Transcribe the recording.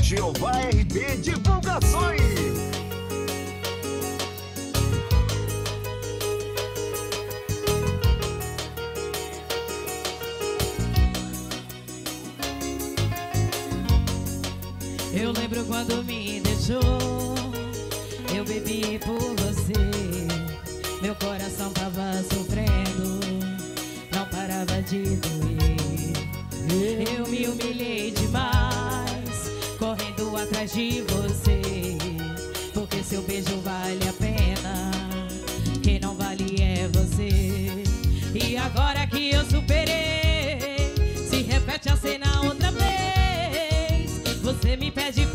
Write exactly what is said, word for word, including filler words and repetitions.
Jeová R P Divulgações. Eu lembro quando me deixou, eu bebi por você. Meu coração tava sofrendo, não parava de doer. Eu me humilhei demais, correndo atrás de você, porque seu beijo vale a pena, quem não vale é você. E agora que eu superei, se repete a cena outra vez. Você me pede